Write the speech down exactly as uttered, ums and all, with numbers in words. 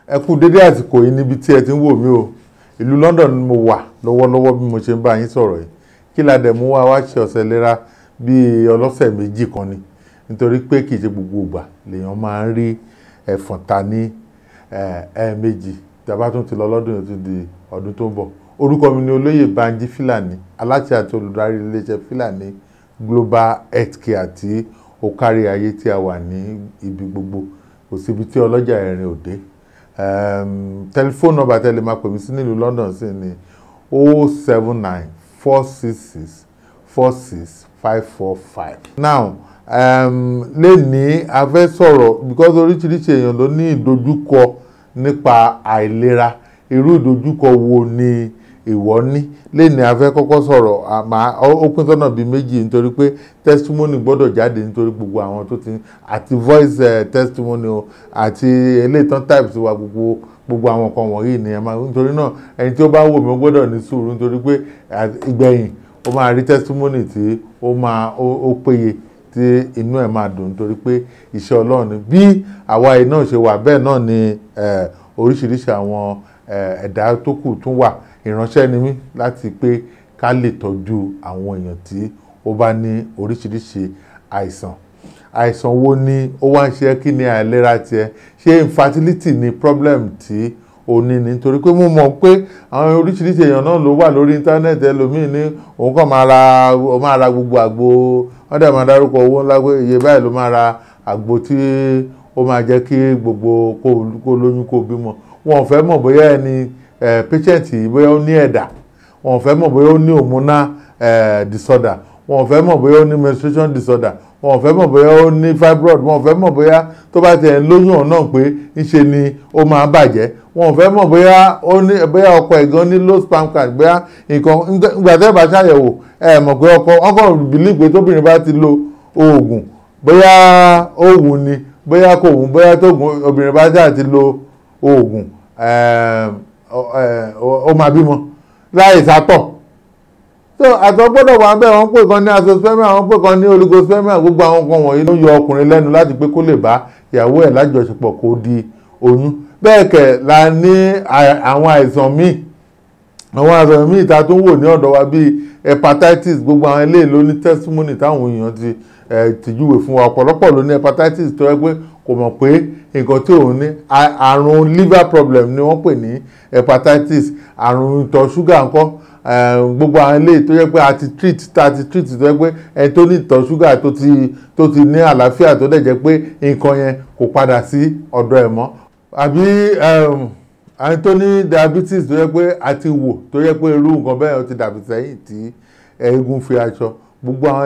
Ẹ kú dédé àsìkò yìí níbi tí ẹ ti ń wò mí o. Ìlú London ni mo wà lọ́wọ́lọ́wọ́ bí mo ṣe ń bá yín sọ̀rọ̀ yìí. Kí la dẹ̀ mú wá wá ṣe ọ̀sẹ̀ ìlera bíi ọlọ́sẹ̀ méjì kan ni. Nítorí pé kì í ṣe gbogbo ìgbà lèèyàn máa ń rí ẹ̀fọ̀n ta ní ẹ̀ẹ̀mejì. Tí a bá tún ti lọ lọ́dún yìí tún di ọdún tó ń bọ̀. Orúkọ mi ni Olóyè Banji Fílàní, aláṣẹ àti olùdarí iléeṣẹ́ Fílàní Global Healthcare àti ó kárí ayé tí a wà ní ibi gbogbo. Kò síbi tí ọlọ́jà ẹ̀rìn òde. Um, telephone number tẹ́lẹ̀ máa pè mí sí nílùú London sí ni oh seven nine four six six four six five four five. Now um, lénìí a fẹ́ sọ̀rọ̀ because oríṣiríṣi èèyàn ló ní ìdojúkọ nípa àìlera. Irú ìdojúkọ wo ni ìwọ ní? Lénìí a fẹ́ kọ́kọ́ sọ̀rọ̀ àmọ́ ó pín sọ́nà bíi méjì nítorí pé testimony gbọ́dọ̀ jáde nítorí gbogbo àwọn tó ti àti voice uh, testimony o àti eléyìí tán type sí wa gbogbo gbogbo àwọn nǹkan wọ̀nyí ni ẹ máa nítorí náà ẹni tí ó bá wò mí ó gbọ́dọ̀ ní sùúrù nítorí pé ìgbẹ̀yìn ó máa rí testimony tí ó máa ó péye tí inú ẹ̀ máa dùn nítorí pé iṣẹ́ Ọlọ́run ni bí àwa yìí náà ṣe wà bẹ́ẹ̀ náà ni oríṣiríṣi àwọn ẹ̀dá tó kù tún wà. Ìránṣẹ́ ni mí láti pé ká lè tọ́jú àwọn èèyàn tí ó bá ní oríṣiríṣi àìsàn. Àìsàn wo ni ó wá ń ṣe kí ni àìlera tiẹ̀? Ṣé infertility ni problem tí o ní ni? Nítorí pé mo mọ̀ pé àwọn oríṣiríṣi èèyàn náà ló wà lórí íńtánẹ́ẹ̀tì. Ẹlòmíì ní òun kàn máa ra ó máa ra gbogbo àgbo, wọ́n dẹ̀ máa dárúkọ owó ńlá pé iye báyìí ló máa ra àgbo tí ó máa jẹ́ kí gbogbo kó lóyún kó bímọ. Wọn ò fẹ́ mọ̀ bóyá ẹni patient yìí bóyá ó ní ẹ̀dà, wọn ò fẹ́ mọ̀ bóyá ó ní hormonal disorder, wọn ò fẹ́ mọ̀ bóyá ó ní menstruation disorder, wọn ò fẹ́ mọ̀ bóyá ó ní fibroid, wọn ò fẹ́ mọ̀ bóyá tó bá ti ẹ̀ ń lóyún ọ̀nà pé ńṣe ni ó máa bàjẹ́, wọn ò fẹ́ mọ̀ bóyá ó ní bóyá ọkọ ẹ̀gán ní low sperm count, bóyá nǹkan ìgbà tẹ́ bá ṣàyẹ̀wò ẹ mọ̀ pé ọkọ ọkọ believe pé tóbìnrin bá ti lo oògùn bóyá ó wù ni bóyá kò wù bóyá tóògùn obìnrin bá ṣáà ti lo oògùn ó máa bímọ láì sátọ̀. So àtọ̀ gbọ́dọ̀ wà bẹ́ẹ̀ wọ́n pè kan ní azoospermia, wọ́n pè kan ní oligospermia, gbogbo àwọn nǹkan wọ̀nyí ló yọ ọkùnrin lẹ́nu láti pé kó lè bá ìyàwó ẹ̀ lájọṣepọ̀ kó di oyún. Bẹ́ẹ̀ kẹ̀ la ní àwọn àìsàn míì àwọn àìsàn míì ta tó ń wò ní ọ̀dọ̀ wa bíi hepatitis. Gbogbo àwọn eléyìí ló ní testimony táwọn èèyàn ti tìjúwe fún wa. Ọ̀pọ̀lọpọ̀ ló ní hepatitis tó yẹ pé kò mọ̀ pé nǹkan tí òun ní àrùn liver problem ni wọ́n pè ní hepatitis. Àrùn ìtọ̀ ṣúgà ńkọ́ gbogbo àwọn eléyìí tó yẹ pé a ti treat tá a ti treat tó yẹ pé ẹni tó ní ìtọ̀ ṣúgà tó ti tó ti ní àlàáfíà tó dẹ̀ jẹ́ pé nǹkan yẹn kò padà sí ọ̀dọ̀ ẹ̀ mọ́. Àbí ẹni tó ní diabetes tó yẹ pé a ti wò tó yẹ pé irú nǹkan bẹ́ẹ̀ ó ti dàbí sẹ́yìn tí eégún fi aṣọ. Gbogbo àwọn